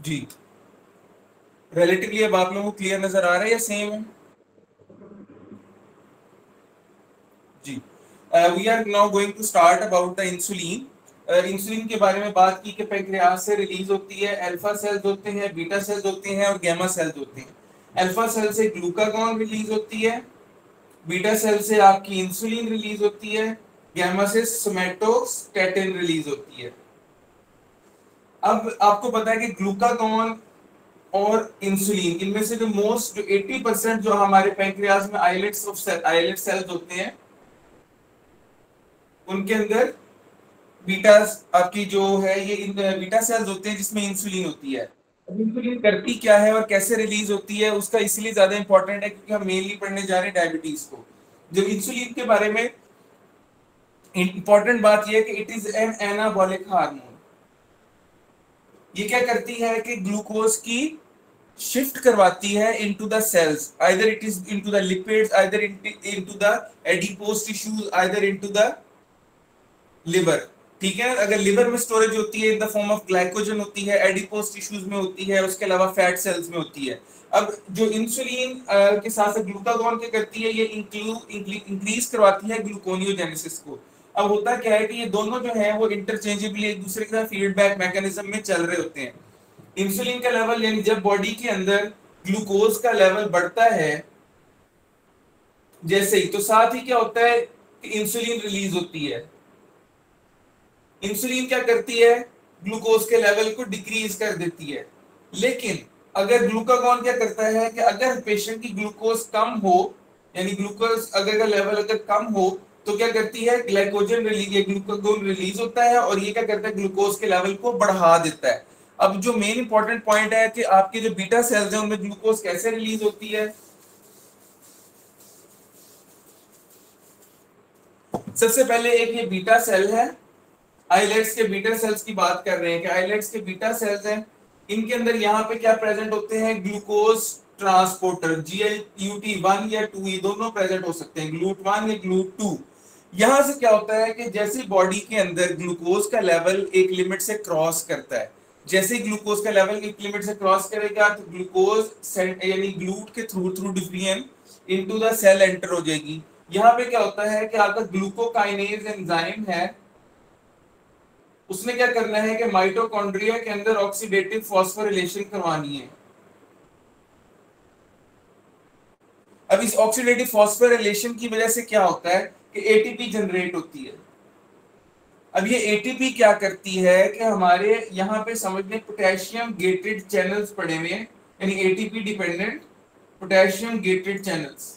जी, relatively अब आप लोगों को क्लियर नजर आ रहा है या सेम है? जी, we are now going to start about the insulin. Insulin के बारे में बात की कि पैंक्रियाज से रिलीज होती है, अल्फा सेल्स होते हैं, बीटा सेल्स होते हैं और गामा सेल्स होते हैं। अल्फा सेल से ग्लूकागॉन रिलीज होती है, बीटा सेल से आपकी इंसुलिन रिलीज होती है, गामा से सोमैटोस्टैटिन रिलीज होती है। अब आपको पता है कि ग्लूकागॉन और इंसुलिन इनमें से जो मोस्ट जो 80% जो हमारे पैंक्रियाज में आइलेट सेल्स होते हैं उनके अंदर बीटा आपकी जो है ये बीटा सेल्स होते हैं जिसमें इंसुलिन होती है। अब इंसुलिन करती क्या है और कैसे रिलीज होती है उसका इसलिए ज्यादा इंपॉर्टेंट है क्योंकि हम मेनली पढ़ने जा रहे हैं डायबिटीज को। जो इंसुलिन के बारे में इंपॉर्टेंट बात यह है कि it is an anabolic hormone. ये क्या करती है कि ग्लूकोज की शिफ्ट करवाती है into the cells, either it is into the lipids, either into the adipose tissues, either into the liver. ठीक है, अगर लिवर में स्टोरेज होती है in the form of glycogen होती है, एडिपोज टिश्यूज में होती है, उसके अलावा फैट सेल्स में होती है। अब जो इंसुलिन के साथ साथ ग्लूकागॉन क्या करती है, ये इंक्रीज करवाती है ग्लूकोनियोजेनेसिस को। अब होता क्या है कि ये दोनों जो है वो इंटरचेंजेबली एक दूसरे के साथ फीडबैक मैकेनिज्म में चल रहे होते हैं। इंसुलिन का लेवल यानी जब बॉडी के अंदर ग्लूकोज का लेवल बढ़ता है जैसे ही, तो साथ ही क्या होता है कि इंसुलिन रिलीज होती है। इंसुलिन क्या करती है, ग्लूकोज के लेवल को डिक्रीज कर देती है। लेकिन अगर ग्लूकागॉन क्या करता है कि अगर पेशेंट की ग्लूकोज कम हो, यानी ग्लूकोज अगर का लेवल अगर कम हो, तो क्या करती है, ग्लाइकोजन रिलीज, ग्लूकागॉन रिलीज होता है और ये क्या करता है, ग्लूकोज के लेवल को बढ़ा देता है। अब जो मेन इंपॉर्टेंट पॉइंट है कि आपके जो बीटा सेल्स हैं उनमें ग्लूकोज कैसे रिलीज होती है। सबसे पहले एक ये बीटा सेल है, आइलेट्स के बीटा सेल्स की बात कर रहे हैं कि आइलेट्स के बीटा सेल्स हैं, इनके अंदर यहाँ पे क्या प्रेजेंट होते हैं, ग्लूकोज ट्रांसपोर्टर GLUT1 या 2, ये दोनों प्रेजेंट हो सकते हैं, GLUT1 या GLUT2। यहां से क्या होता है कि जैसे बॉडी के अंदर ग्लूकोज का लेवल एक लिमिट से क्रॉस करता है, जैसे ही ग्लूकोज का लेवल एक लिमिट से क्रॉस करेगा तो ग्लूकोज यानी ग्लूट के थ्रू थ्रू डिफरियन इनटू द सेल एंटर हो जाएगी। यहाँ पे क्या होता है कि आपका ग्लूकोकाइनेज एंजाइम है, उसने क्या करना है कि माइटोकॉन्ड्रिया के अंदर ऑक्सीडेटिव फॉस्फोरिलेशन करवानी है। अब इस ऑक्सीडेटिव फॉस्फोरिलेशन की वजह से क्या होता है कि एटीपी जनरेट होती है। अब ये एटीपी क्या करती है कि हमारे यहाँ पे समझने पोटेशियम गेटेड चैनल्स पड़े हुए हैं, यानी ATP dependent potassium gated channels,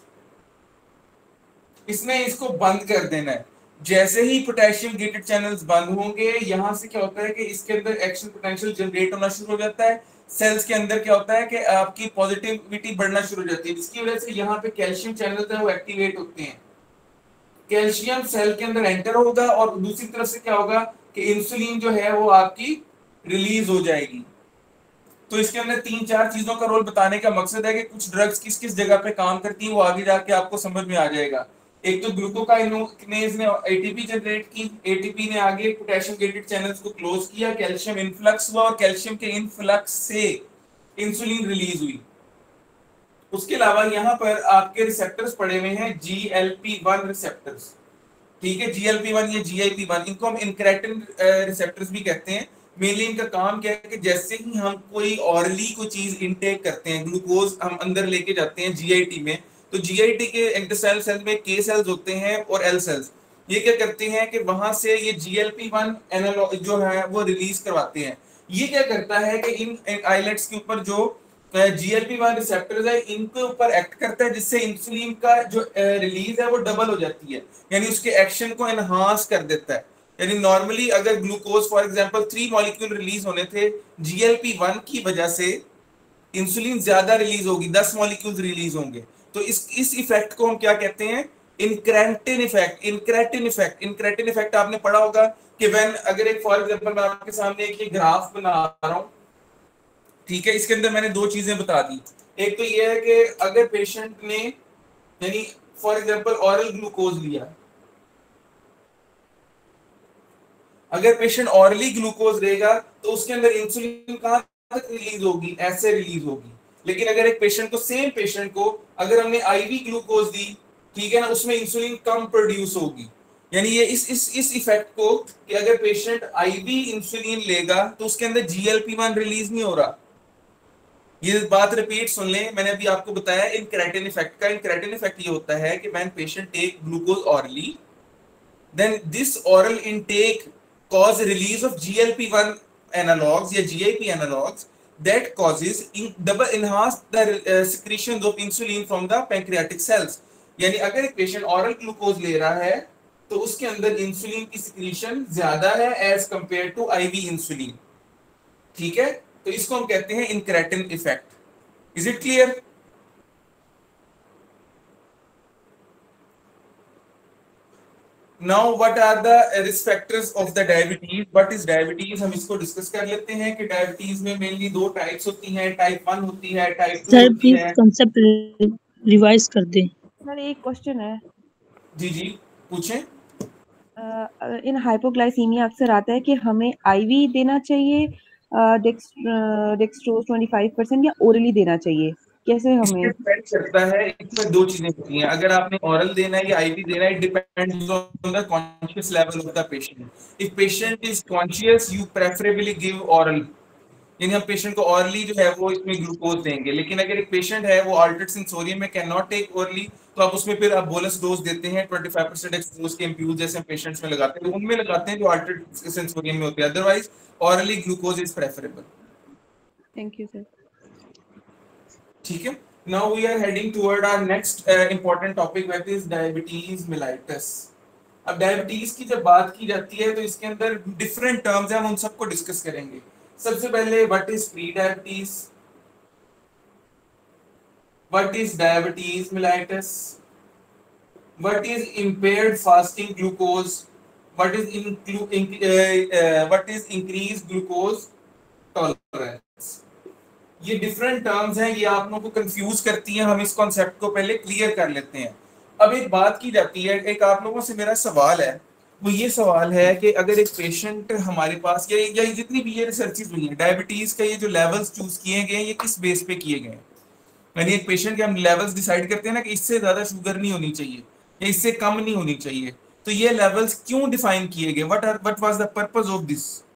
इसने इसको बंद कर देना है। जैसे ही पोटेशियम गेटेड चैनल्स बंद होंगे, यहां से क्या होता है कि इसके अंदर एक्शन पोटेंशियल जनरेट होना शुरू हो जाता है। सेल्स के अंदर क्या होता है कि आपकी पॉजिटिविटी बढ़ना शुरू हो जाती है, जिसकी वजह से यहाँ पे कैल्शियम चैनल्स है वो एक्टिवेट होते हैं। कैल्शियम सेल के अंदर एंटर होगा और दूसरी तरफ से क्या होगा कि इंसुलिन जो है वो आपकी रिलीज हो जाएगी। तो इसके अंदर तीन चार चीजों का रोल बताने का मकसद है कि कुछ ड्रग्स किस किस जगह पे काम करती हैं वो आगे जाके आपको समझ में आ जाएगा। एक तो ग्लूकोकाइनेज ने एटीपी जनरेट की, एटीपी ने आगे पोटेशियम गेटेड चैनल्स को क्लोज किया, कैल्शियम इनफ्लक्स हुआ और कैल्शियम के इनफ्लक्स से इंसुलिन रिलीज हुई। उसके अलावा यहाँ पर आपके रिसेप्टर्स पड़े हुए हैं, GLP1 रिसेप्टर्स। ठीक है, GLP1 या GIP1, इनको हम इंक्रेटिन रिसेप्टर्स भी कहते हैं। मेनली इनका काम क्या है कि जैसे ही हम कोई ऑरली कोई चीज इनटेक करते हैं, ग्लूकोज हम अंदर लेके जाते हैं GIT में, तो GIT के इंटरसेल सेल में K सेल्स होते हैं और L सेल्स, ये क्या करते हैं कि वहां से ये GLP1 एनालॉग जो है वो रिलीज करवाते हैं। ये क्या करता है कि इन आइलेट्स के ऊपर जो GLP1 रिसेप्टर्स है इनके ऊपर एक्ट करता है, जिससे इंसुलिन का जो रिलीज है वो डबल हो जाती है, यानी उसके एक्शन को एनहांस कर देता है। यानी नॉर्मली अगर glucose for example 3 molecule release होने थे, GLP1 की वजह से इंसुलिन ज्यादा रिलीज होगी, 10 मॉलिक्यूल रिलीज होंगे। तो इस इफेक्ट को हम क्या कहते हैं, इंक्रेटिन इफेक्ट। इंक्रेटिन इफेक्ट आपने पढ़ा होगा कि व्हेन, अगर एक फॉर एग्जांपल मैं आपके सामने एक ग्राफ बना रहा हूं, ठीक है, इसके अंदर मैंने दो चीजें बता दी। एक तो ये है कि अगर पेशेंट ने यानी फॉर एग्जांपल ऑरल ग्लूकोज लिया, अगर पेशेंट ऑरली ग्लूकोज लेगा तो उसके अंदर इंसुलिन कहां रिलीज होगी, ऐसे रिलीज होगी। लेकिन अगर एक पेशेंट को, सेम पेशेंट को अगर हमने आईवी ग्लूकोज दी, ठीक है ना, उसमें इंसुलिन कम प्रोड्यूस होगी। यानी ये इस इफेक्ट को कि अगर पेशेंट आईवी इंसुलिन लेगा तो उसके अंदर जीएलपी-1 रिलीज नहीं हो रहा। ये बात रिपीट सुन लें, मैंने अभी आपको बताया इनक्रेटिन इफेक्ट का। इनक्रेटिन इफेक्ट ये होता है कि when patient take glucose orally, then this oral intake cause release of GLP-1 analogs या GIP analogs that causes double enhance the secretions of insulin from the pancreatic cells। यानी अगर एक patient ऑरल glucose ले रहा है तो उसके अंदर इंसुलिन की सिक्रीशन ज्यादा है as compared to IV insulin, ठीक है। तो इसको हम कहते हैं incretin effect. Is it clear? Now what are the risk factors of the diabetes? What is diabetes? हम इसको डिस्कस कर लेते हैं कि डायबिटीज में मेनली दो टाइप्स होती हैं, टाइप 1 होती है, टाइप 2 सर होती प्लीज है। कंसेप्ट रिवाइज कर दें। सर एक क्वेश्चन है। जी जी पूछें। इन हाइपोग्लाइसीमिया अक्सर आता है कि हमें आईवी देना चाहिए डेक्सट्रोज 25% या ओरली देना चाहिए, कैसे हमें? डिपेंड करता है, इसमें दो चीजें होती हैं। अगर आपने ऑरल देना है या आईवी देना है, depends on the conscious level of the patient. If patient is conscious you preferably give oral, यानी हम पेशेंट को ऑरली जो है वो इसमें ग्लूकोज देंगे। लेकिन अगर एक पेशेंट है वो अल्टर्ड सेंसोरियम में कैन नॉट टेक ऑरली, तो आप उसमें फिर आप बोलस डोज देते हैं 25% एक्सपोज के एम्प्यूल जैसे पेशेंट्स में लगाते हैं, उनमें लगाते हैं जो अल्टर्ड सेंसोरियम में होते हैं। Otherwise orally glucose is preferable. Thank you sir. ठीक है। Now we are heading toward our next important topic, that is diabetes mellitus। अब डायबिटीज की जब बात की जाती है तो इसके अंदर डिफरेंट टर्म्स हैं, हम उन सबको डिस्कस करेंगे। सबसे पहले what is pre diabetes, what is diabetes mellitus, what is impaired fasting glucose, what is increased glucose tolerance। ये डिफरेंट टर्म्स हैं, ये आप लोगों को कंफ्यूज करती हैं। हम इस कॉन्सेप्ट को पहले क्लियर कर लेते हैं। अब एक बात की जाती है, एक आप लोगों से मेरा सवाल है, वो ये सवाल है कि अगर एक पेशेंट हमारे पास या जितनी भी ये रिसर्चेस हुई हैं डायबिटीज का, ये जो लेवल्स चूज किए गए ये किस बेस पे किए गए हैं? यानी एक पेशेंट के हम लेवल्स डिसाइड करते हैं ना कि इससे ज्यादा शुगर नहीं होनी चाहिए या इससे कम नहीं होनी चाहिए, तो ये लेवल्स क्यों डिफाइन किए गए? What was the purpose of this?